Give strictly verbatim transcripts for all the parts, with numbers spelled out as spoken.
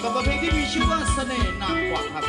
กับบทเพลงที่มีชื่อว่าเสน่ห์นางกวักครับ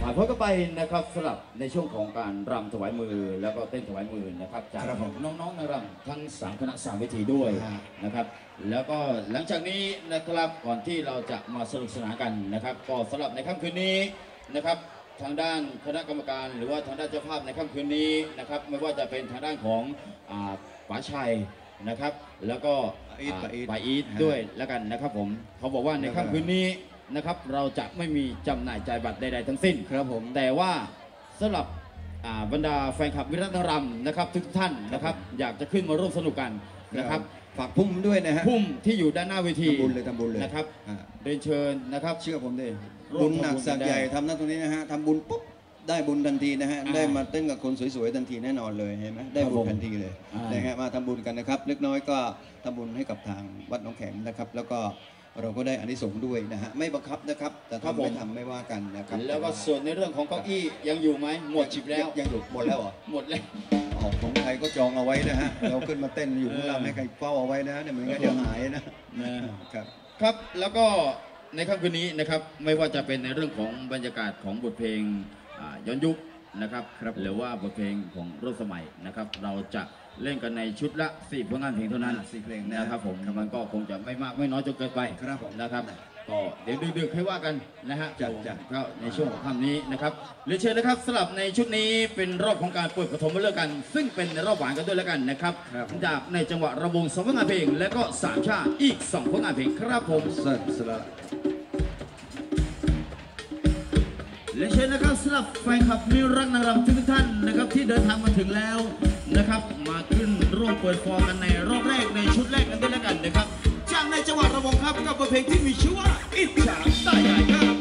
พบกันไปนะครับสำหรับในช่วงของการรำถวายมือแล้วก็เต้นถวายมือนะครับจากน้องๆนักรำทั้งสามคณะสามเวทีด้วยนะครับแล้วก็หลังจากนี้นะครับก่อนที่เราจะมาสนุกสนานกันนะครับก็สำหรับในค่ำคืนนี้นะครับทางด้านคณะกรรมการหรือว่าทางด้านเจ้าภาพในค่ำคืนนี้นะครับไม่ว่าจะเป็นทางด้านของป๋าชัยนะครับแล้วก็ป๋าอีทด้วยแล้วกันนะครับผมเขาบอกว่าในค่ำคืนนี้นะครับเราจะไม่มีจำหน่ายจ่ายบัตรใดๆทั้งสิ้นครับผมแต่ว่าสำหรับบรรดาแฟนคลับวิรัตรำนะครับทุกท่านนะครับอยากจะขึ้นมาร่วมสนุกกันนะครับฝากพุ่มด้วยนะฮะพุ่มที่อยู่ด้านหน้าเวทีทำบุญเลยทำบุญเลยนะครับเรียนเชิญนะครับเชื่อผมดิบุญหนักสักใหญ่ทำนั่นตรงนี้นะฮะทำบุญปุ๊บได้บุญทันทีนะฮะได้มาเต้นกับคนสวยๆทันทีแน่นอนเลยเห็นไหมได้บุญทันทีเลยนะฮะมาทำบุญกันนะครับเล็กน้อยก็ทำบุญให้กับทางวัดหนองแขมนะครับแล้วก็เราก็ได้อานิสงส์ด้วยนะฮะไม่บังคับนะครับแต่ทำไม่ทำไม่ว่ากันนะครับแล้วก็ส่วนในเรื่องของเก้าอี้ยังอยู่ไหมหมดชิบแล้วยังอยู่หมดแล้วเหรอหมดแล้วของใครก็จองเอาไว้นะฮะเราขึ้นมาเต้นอยู่ข้างล่างให้ใครเฝ้าเอาไว้นะเนี่ยมันก็เดี๋ยวหายนะครับครับแล้วก็ในค่ำคืนนี้นะครับไม่ว่าจะเป็นในเรื่องของบรรยากาศของบทเพลงย้อนยุคนะครับหรือว่าบทเพลงของรุ่นสมัยนะครับเราจะเล่นกันในชุดละสี่ผลงานเพลงเท่านั้นสี่เพลงนะครับผมมันก็คงจะไม่มากไม่น้อยจนเกินไปนะครับก็เดี๋ยวดึกๆให้ว่ากันนะฮะจากก็ในช่วงของค่ำนี้นะครับเรียนเชิญนะครับสลับในชุดนี้เป็นรอบของการเปิดปฐมฤกษ์กันซึ่งเป็นรอบหวานกันด้วยแล้วกันนะครับจากในจังหวะระวงสองผลงานเพลงและก็สามชาติอีกสองผลงานเพลงครับผมสลับและเชิญนะครับสำหรับแฟนคลับมิรักนางรำทุกท่านนะครับที่เดินทางมาถึงแล้วนะครับมาขึ้นร่วมเปิดฟอร์กันในรอบแรกในชุดแรกกันด้วยแล้วกันนะครับจากในจังหวัดระวงครับกับบทเพลงที่มีชื่อว่าอิจฉาตาใหญ่ครับ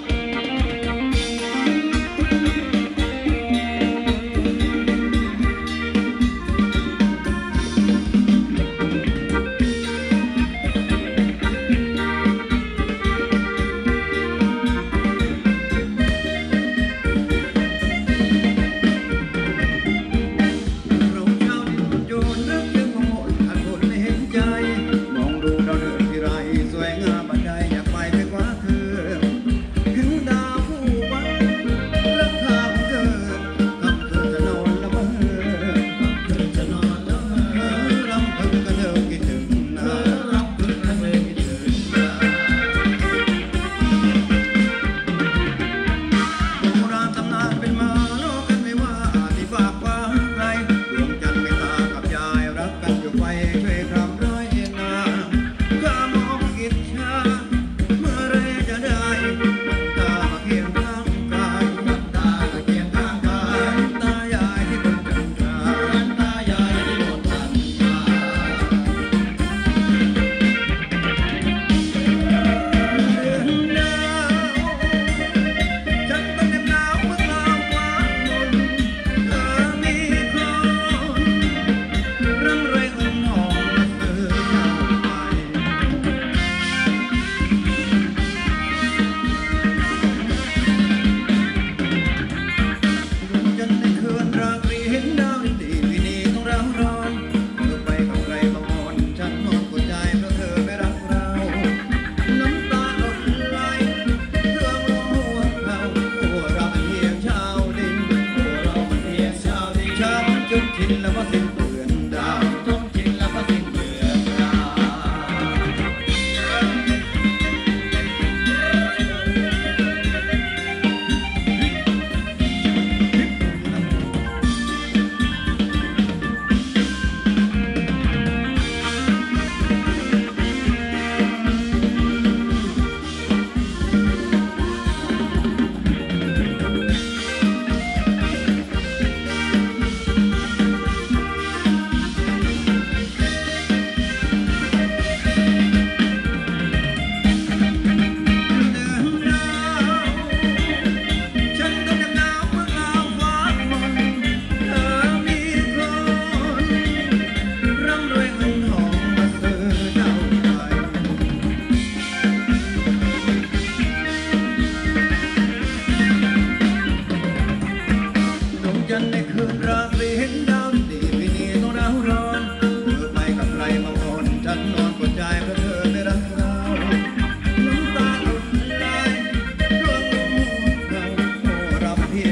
เ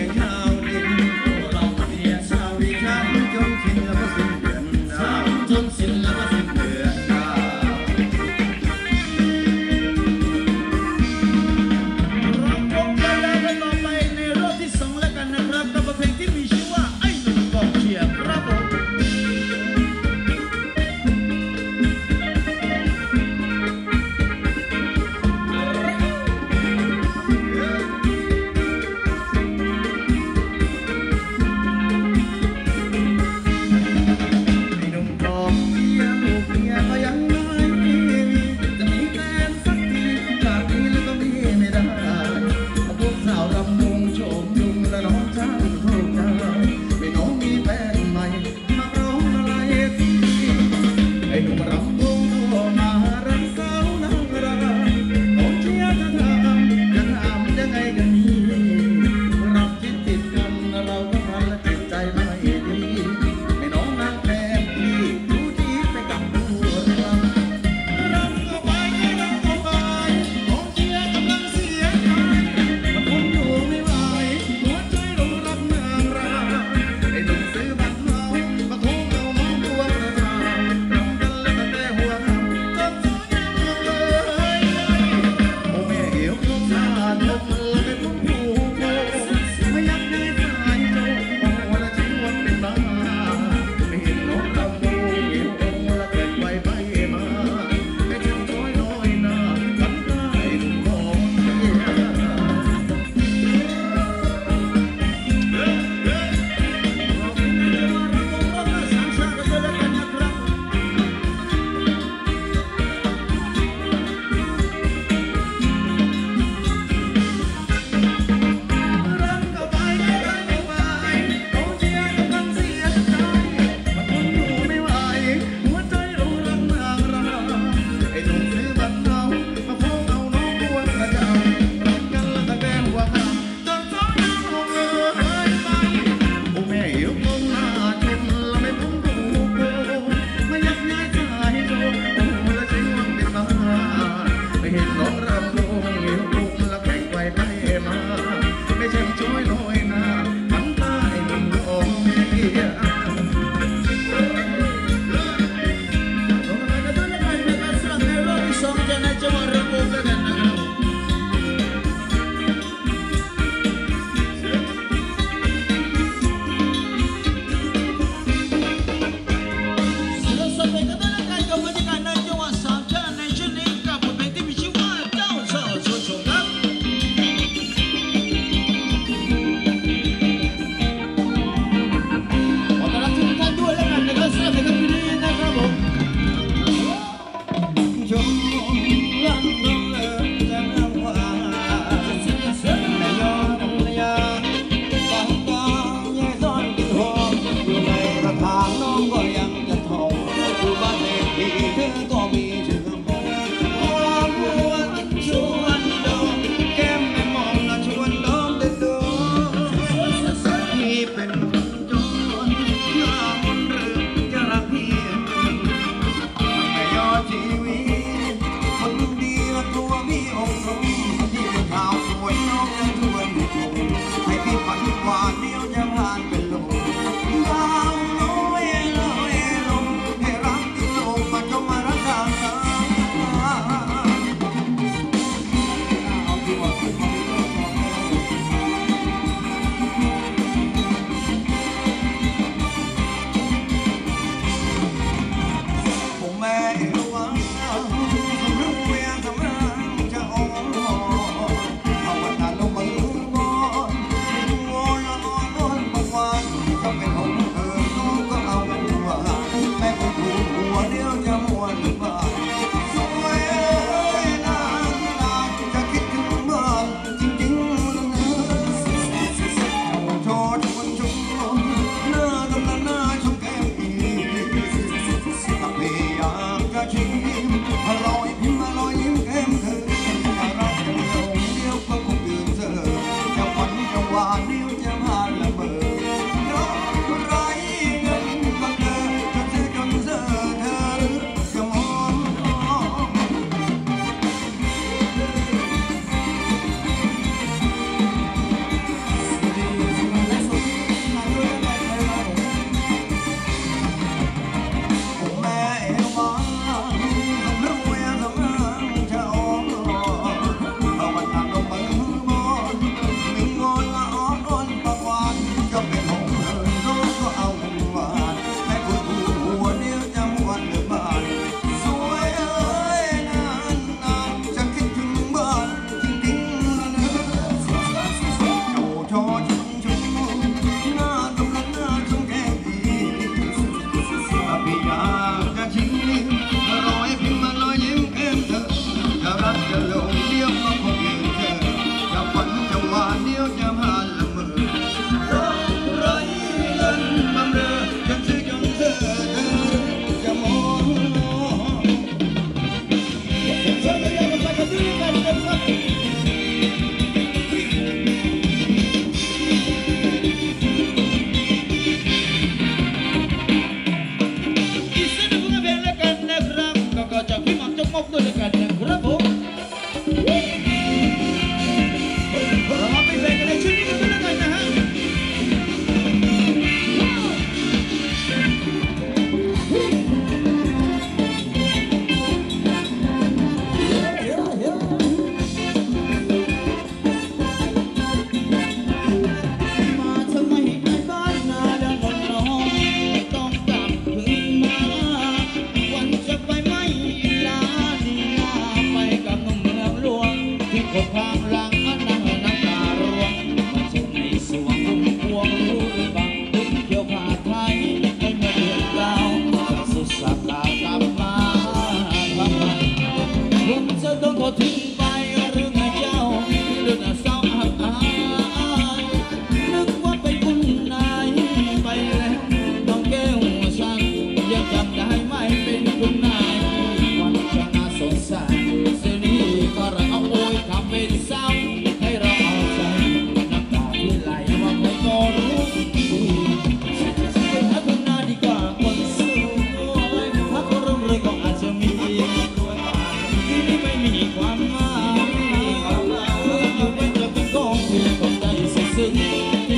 ช่างถูกใจไม่น้องมีแฟนใหม่มาร้องอะไรสิไอ้หนุ่มรำวงโตมารักสาวนั่งรำต้องเชียร์จะทำจะทำยังไงกันดีรักจิตติดกันเราก็พันและจิตใจไม่ดีไม่น้องนางแฟนพี่ดูดีไปกับผู้รำรำก็ไปรำก็ไปต้องเชียร์กำลังเสียใจมันคงอยู่ไม่ไหวหัวใจหลงรักนางรำไอ้หนุ่มซื้อบัตรเมามาทุ่งเอาน้องบัวกระจ่างรำกันแล้วก็แต่หัวคำจนสายยังเลยโอ้แม่เหี่ยวครบหน้าทงแล้วไม่พ้นผู้โง่ไม่อยากได้สายโจโอ้ละชิวเป็นบ้าไม่เห็นน้องรำดูเหี่ยวองค์ละเกิดไวไปมาให้ฉันน้อยน้อยหน้าทำได้หนุ่มของเมีย รักก็ไปรักก็ไปต้องเชียร์กำลังเสียใจมันทนอยู่ไม่ไหวหัวใจหลงรักนางรำไอ้หนุ่มซื้อบัตรเมามาฟ้องเอาน้องบัวกระจ่างรักกันแล้วแต่แกหัวข้ามจนสองนางลงเอยไปโอ้แม่หิวคงหน้าชมแล้วไม่พ้นผู้โกไม่อยากย้ายสายโจโอ้ละชิวเป็นบ้าไม่เห็นน้องรำลงหิวคงแล้วแข่งไปไปมา ไม่ใช่ช่วยลอยหน้ามันตายหนุ่มองเมียชมลันลงเลิศจะงามกว่าแม่ยอมระยาบางกางแย่ซ่อนกินหอมอยู่ในกระถางน้องก็ยังจะทองอยู่บ้านเลขที่เธอก็มีชื่อบอกหอมหวนชวนดมแก้มไม่มองละชวนดมเด็ดดมที่เป็นจนหน้ามนเรื่องจะรักเพียงไม่ยอมชีวิตคนดีละตัวพี่องค์ทรงที่เป็นข่าวสวยน้องยังชวนอยู่ชมให้พี่ฝันหวานเดียวจะผ่านเป็นลมดาวลอยลอยลมให้รักติดลมมาจงมารักกันเอาที่ว่าคือความรักของผมแม่เอวารู้เวียนสำราญจะอ่อนเอาวันนั้นลงมือบอนวอนละอ่อนวอนบางวัน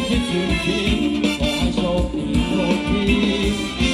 คิดถึงทีขอให้โชคดีโชคดี